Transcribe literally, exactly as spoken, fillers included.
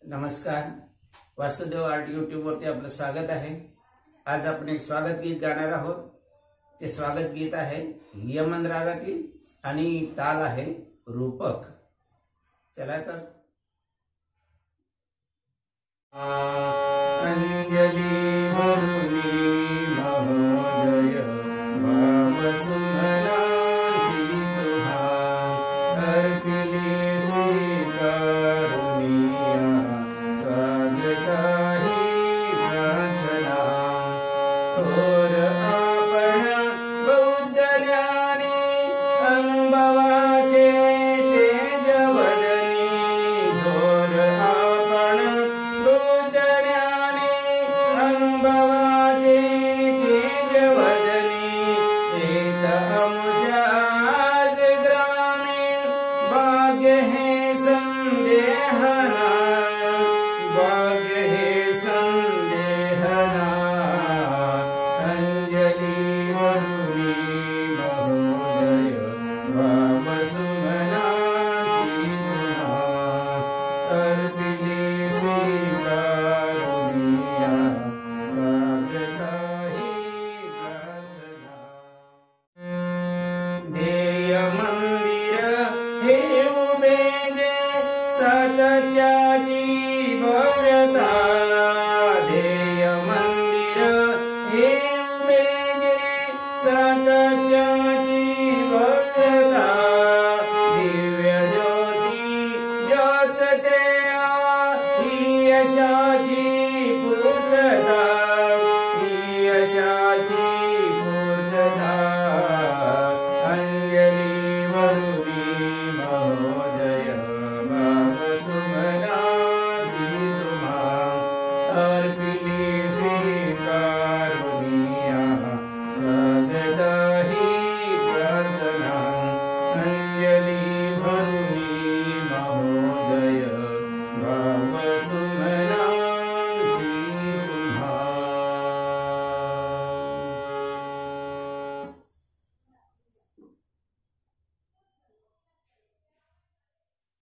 नमस्कार, Vasudev art YouTube वरती आपलं स्वागत आहे। आज आपण एक स्वागत गीत गाणार आहोत। ते स्वागत गीत आहे यमन रागातील आणि ताल आहे रूपक। चला तर अंजली भरुनी महोदय भाव सुमनाची तुहा अर्पिली स्वीकारुनिया स्वागताही प्रार्थना थोर आपण बौद्ध ज्ञानी अनुभवाचे तेज वदनी थोर आपण बौद्ध ज्ञानी अनुभवाचे तेज वदनी एक अमुजाज ग्रामीण भाग्य हे संदेहना भाग्य हे संदेहना अंजली वरुणी महोदय भाव सुमनाची तुहा अर्पिली स्वीकारुनिया स्वागताही प्रार्थना ध्येय मंदिर हे उभे जे सातत्याची